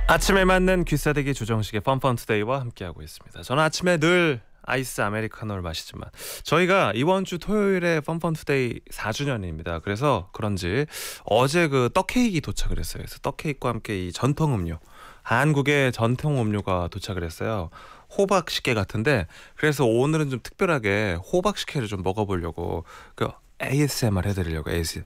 아침에 맞는 귀싸대기 조정식의 펀펀투데이와 함께하고 있습니다. 저는 아침에 늘 아이스 아메리카노를 마시지만 저희가 이번 주 토요일에 펀펀투데이 4주년입니다. 그래서 그런지 어제 그 떡케이크가 도착을 했어요. 그래서 떡케이크와 함께 이 전통 음료, 한국의 전통 음료가 도착을 했어요. 호박 식혜 같은데, 그래서 오늘은 좀 특별하게 호박 식혜를 좀 먹어보려고 그 ASMR 해드리려고. ASMR.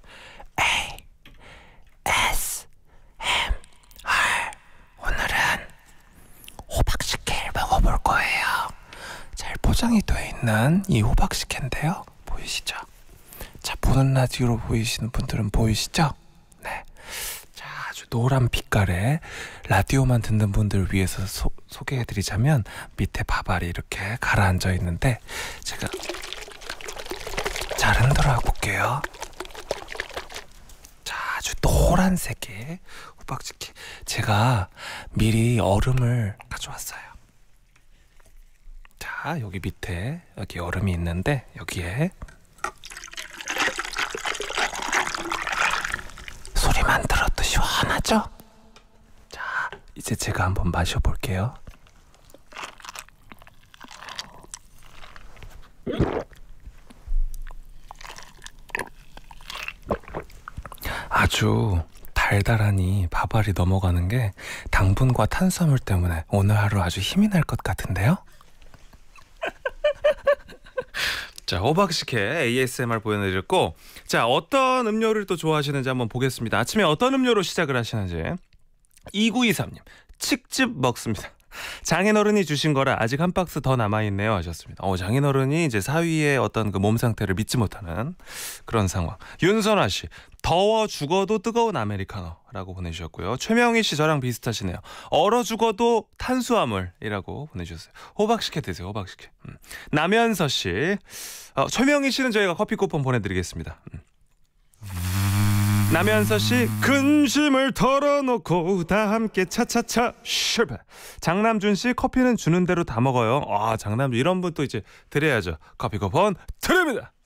오늘은 호박 식혜를 먹어볼 거예요. 잘 포장이 되어 있는 이 호박 식혜인데요. 보이시죠? 자, 보는 라디오로 보이시는 분들은 보이시죠? 네. 자, 아주 노란 빛깔의 라디오만 듣는 분들을 위해서 소개해드리자면, 밑에 밥알이 이렇게 가라앉아 있는데 제가 잘 흔들어 볼게요. 자, 아주 노란색의 호박식혜. 제가 미리 얼음을 가져왔어요. 자, 여기 밑에 여기 얼음이 있는데 여기에 소리만 들어도 시원하죠? 자, 이제 제가 한번 마셔볼게요. 아주 달달하니 밥알이 넘어가는 게 당분과 탄수화물 때문에 오늘 하루 아주 힘이 날 것 같은데요? 자, 호박식혜 ASMR 보여드렸고, 자, 어떤 음료를 또 좋아하시는지 한번 보겠습니다. 아침에 어떤 음료로 시작을 하시는지. 2923님, 칡즙 먹습니다. 장인어른이 주신 거라 아직 한 박스 더 남아있네요 하셨습니다. 장인어른이 이제 사위의 어떤 그 몸 상태를 믿지 못하는 그런 상황. 윤선아 씨, 더워 죽어도 뜨거운 아메리카노라고 보내주셨고요. 최명희 씨 저랑 비슷하시네요. 얼어 죽어도 탄수화물이라고 보내주셨어요. 호박식혜 드세요, 호박식혜. 남현서 씨, 최명희 씨는 저희가 커피 쿠폰 보내드리겠습니다. 남현서 씨, 근심을 털어놓고 다 함께 차차차 슈퍼. 장남준 씨, 커피는 주는 대로 다 먹어요. 장남준 이런 분 또 이제 드려야죠. 커피 쿠폰 드립니다.